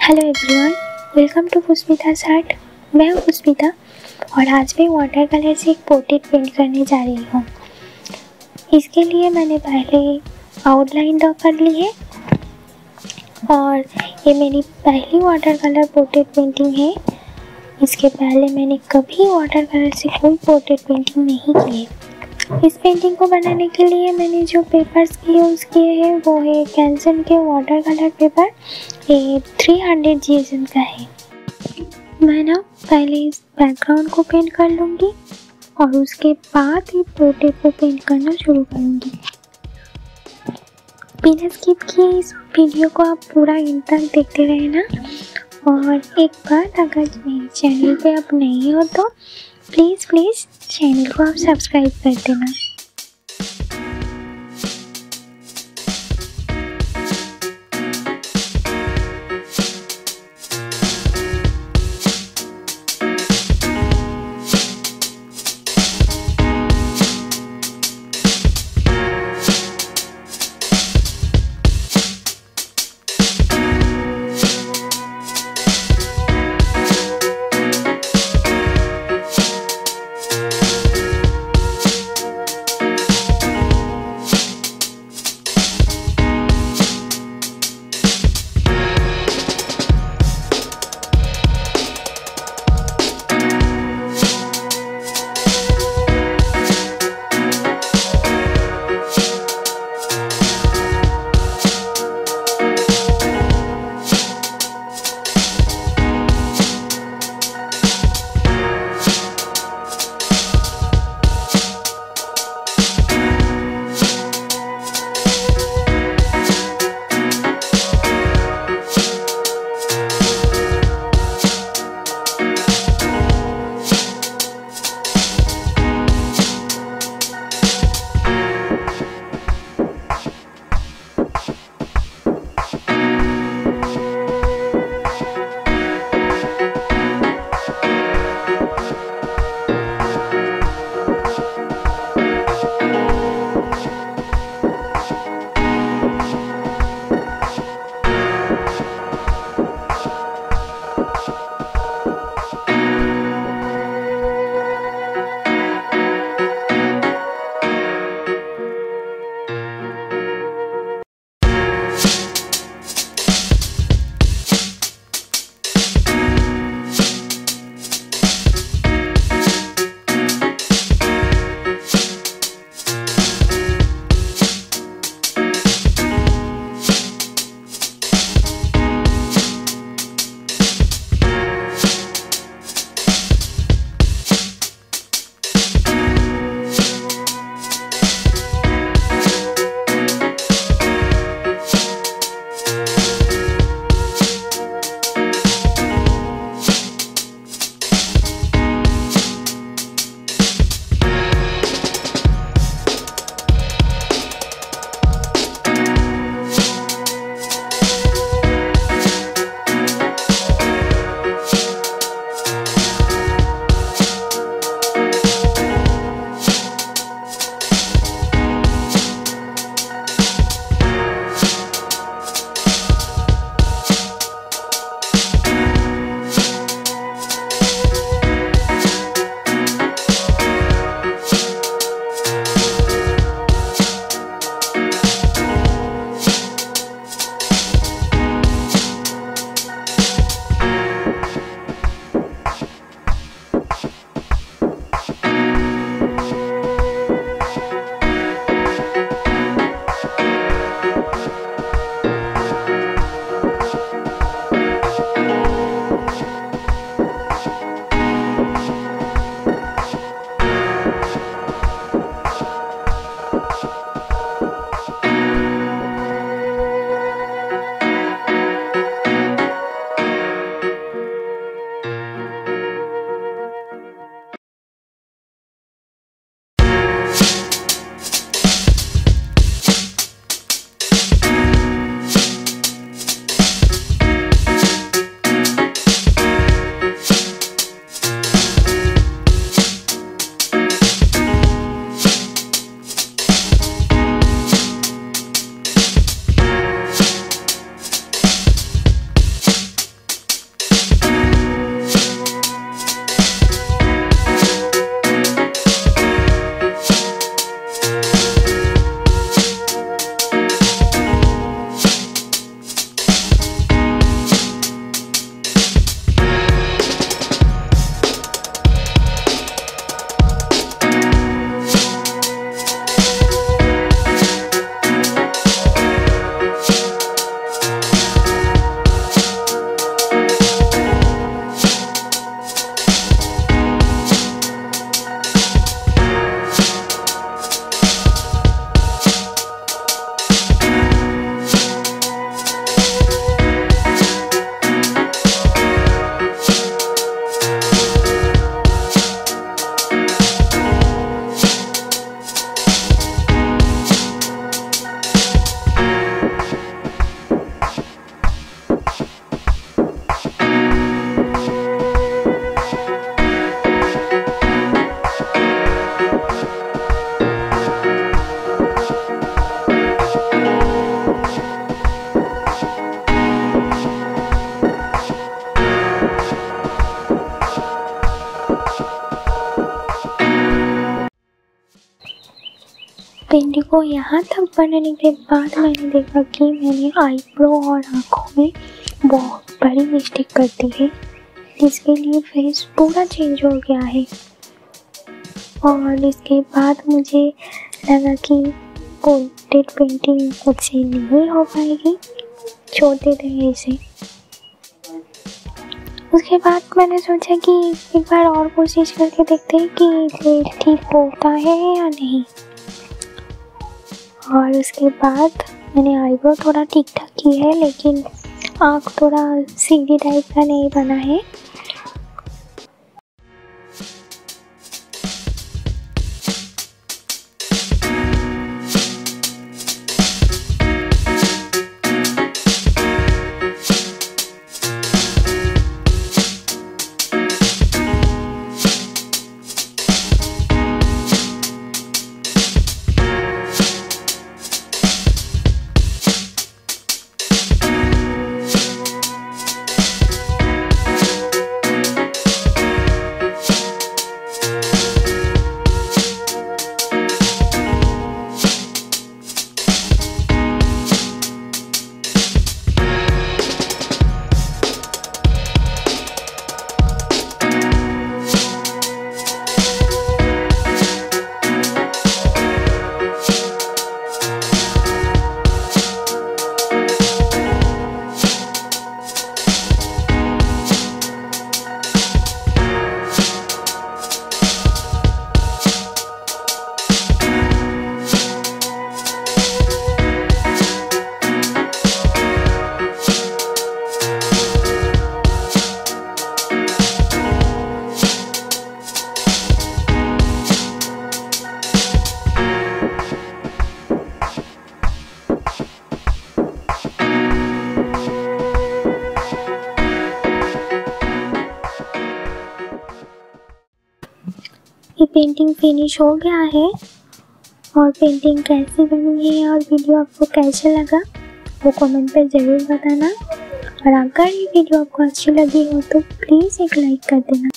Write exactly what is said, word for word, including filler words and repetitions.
Hello everyone, welcome to Pushpita art. मैं हूँ पुष्पिता और आज मैं वाटर कलर से एक पोर्ट्रेट पेंट करने जा रही हूँ। इसके लिए मैंने पहले आउटलाइन ड्रॉ कर ली है और ये मेरी पहली वाटर कलर पोर्ट्रेट पेंटिंग है। इसके पहले मैंने कभी वाटर कलर से कोई पोर्ट्रेट पेंटिंग नहीं की है। इस पेंटिंग को बनाने के लिए मैंने जो पेपर्स की यूज़ किए हैं वो है कैंसन के वाटर कलर पेपर। ये three hundred G S M का है। मैं ना पहले इस बैकग्राउंड को पेंट कर लूँगी और उसके बाद ही पोर्ट्रेट को पेंट करना शुरू करूँगी। बिना स्किप किए इस वीडियो को आप पूरा एंड तक देखते रहना। और एक बार अगर मेरे चैनल पे आप नए हो तो प्लीज़ प्लीज़ चैनल को आप सब्सक्राइब कर देना। पेंटिंग को यहाँ तक बनाने के बाद मैंने देखा कि मैंने आईब्रो और आँखों में बहुत बड़ी मिस्टेक कर दी है, जिसके लिए फेस पूरा चेंज हो गया है। और इसके बाद मुझे लगा कि पोर्ट्रेट पेंटिंग मुझसे नहीं हो पाएगी, छोड़ देते हैं इसे। उसके बाद मैंने सोचा कि एक बार और कोशिश करके देखते हैं कि ये ठीक होता है या नहीं। और उसके बाद मैंने आईब्रो थोड़ा ठीक ठाक की है, लेकिन आँख थोड़ा सीधी टाइप का नहीं बना है। ये पेंटिंग फिनिश हो गया है। और पेंटिंग कैसी बनी है और वीडियो आपको कैसा लगा वो कमेंट पे ज़रूर बताना। और अगर ये वीडियो आपको अच्छी लगी हो तो प्लीज़ एक लाइक कर देना।